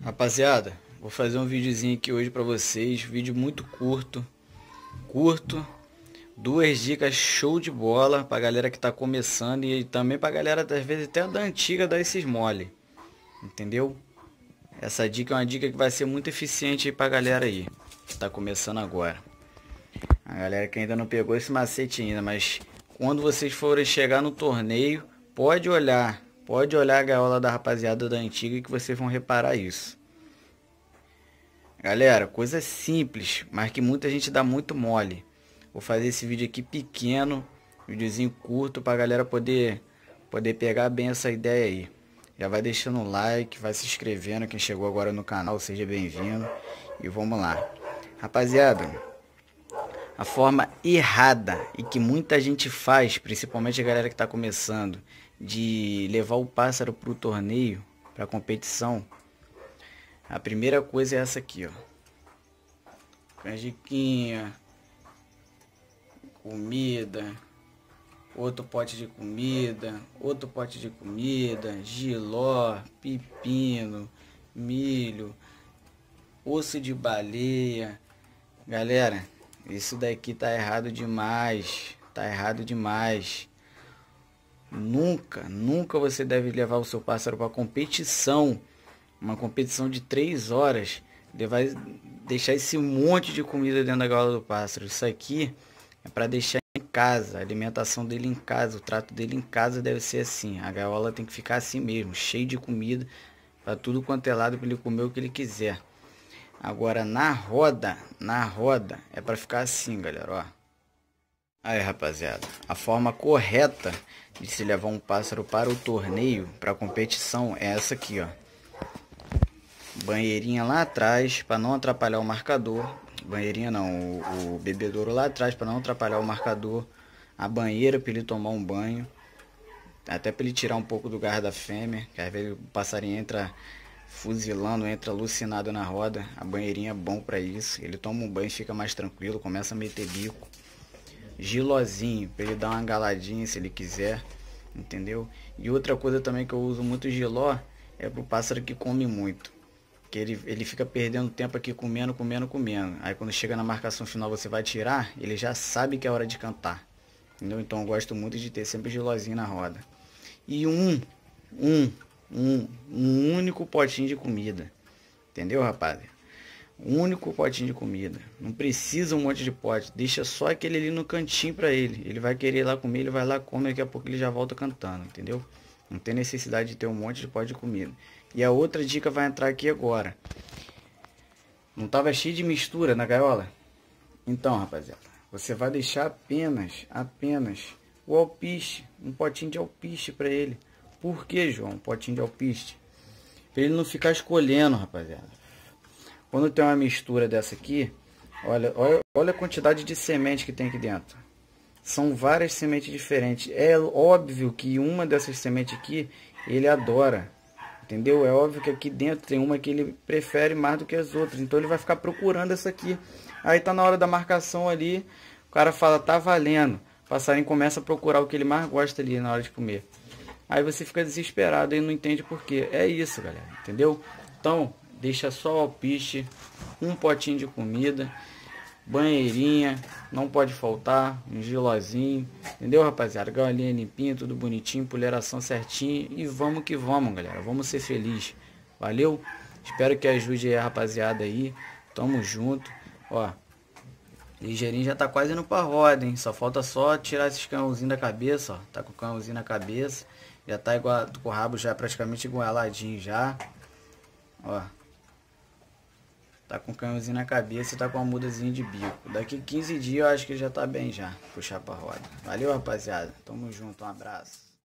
Rapaziada, vou fazer um videozinho aqui hoje pra vocês, vídeo muito curto, duas dicas show de bola pra galera que tá começando e também pra galera às vezes até da antiga dar esses mole, entendeu? Essa dica é uma dica que vai ser muito eficiente aí pra galera aí, que tá começando agora. A galera que ainda não pegou esse macete ainda, mas quando vocês forem chegar no torneio, pode olhar a gaiola da rapaziada da antiga que vocês vão reparar isso. Galera, coisa simples, mas que muita gente dá muito mole. Vou fazer esse vídeo aqui pequeno, videozinho curto pra galera poder pegar bem essa ideia aí. Já vai deixando um like, vai se inscrevendo, quem chegou agora no canal, seja bem-vindo. E vamos lá. Rapaziada, a forma errada e que muita gente faz, principalmente a galera que está começando, de levar o pássaro para o torneio, para a competição, a primeira coisa é essa aqui, ó. Canjiquinha, comida, outro pote de comida, outro pote de comida, jiló, pepino, milho, osso de baleia. Galera, isso daqui tá errado demais. Tá errado demais. Nunca você deve levar o seu pássaro para competição. Uma competição de 3 horas. Ele vai deixar esse monte de comida dentro da gaiola do pássaro. Isso aqui é para deixar em casa. A alimentação dele em casa. O trato dele em casa deve ser assim. A gaiola tem que ficar assim mesmo. Cheio de comida. Para tudo quanto é lado para ele comer o que ele quiser. Agora na roda é para ficar assim, galera, ó. Aí, rapaziada, a forma correta de se levar um pássaro para o torneio, para a competição, é essa aqui, ó. Banheirinha lá atrás para não atrapalhar o marcador. Banheirinha não, o bebedouro lá atrás para não atrapalhar o marcador. A banheira para ele tomar um banho. Até para ele tirar um pouco do gás da fêmea, que às vezes o passarinho entra fuzilando, entra alucinado na roda. A banheirinha é bom para isso. Ele toma um banho, fica mais tranquilo, começa a meter bico. Gilozinho, para ele dar uma galadinha se ele quiser, entendeu? E outra coisa também que eu uso muito giló é pro pássaro que come muito. Que ele fica perdendo tempo aqui comendo. Aí quando chega na marcação final você vai tirar, ele já sabe que é hora de cantar. Entendeu? Então eu gosto muito de ter sempre gilozinho na roda. E um único potinho de comida. Entendeu, rapaziada? Um único potinho de comida. Não precisa um monte de pote. Deixa só aquele ali no cantinho pra ele. Ele vai querer ir lá comer, ele vai lá comer, daqui a pouco ele já volta cantando, entendeu? Não tem necessidade de ter um monte de pote de comida. E a outra dica vai entrar aqui agora. Não tava cheio de mistura na gaiola? Então, rapaziada, você vai deixar apenas o alpiste, um potinho de alpiste pra ele. Por que, João? Um potinho de alpiste? Pra ele não ficar escolhendo, rapaziada. Quando tem uma mistura dessa aqui, olha a quantidade de semente que tem aqui dentro. São várias sementes diferentes. É óbvio que uma dessas sementes aqui, ele adora. Entendeu? É óbvio que aqui dentro tem uma que ele prefere mais do que as outras. Então ele vai ficar procurando essa aqui. Aí tá na hora da marcação ali, o cara fala, tá valendo. O passarinho começa a procurar o que ele mais gosta ali na hora de comer. Aí você fica desesperado e não entende por quê. É isso, galera. Entendeu? Então, deixa só o alpiste, um potinho de comida, banheirinha, não pode faltar, um gilozinho, entendeu, rapaziada? Galinha limpinha, tudo bonitinho, poleração certinho e vamos que vamos, galera. Vamos ser felizes. Valeu? Espero que ajude aí a rapaziada aí. Tamo junto. Ó, ligeirinho já tá quase indo pra roda, hein? Só falta só tirar esses canhãozinhos da cabeça, ó. Tá com o canhãozinho na cabeça. Já tá igual, com o rabo já praticamente igualadinho já. Ó. Tá com o canhãozinho na cabeça e tá com uma mudazinha de bico. Daqui 15 dias eu acho que já tá bem já. Puxar pra roda. Valeu, rapaziada. Tamo junto. Um abraço.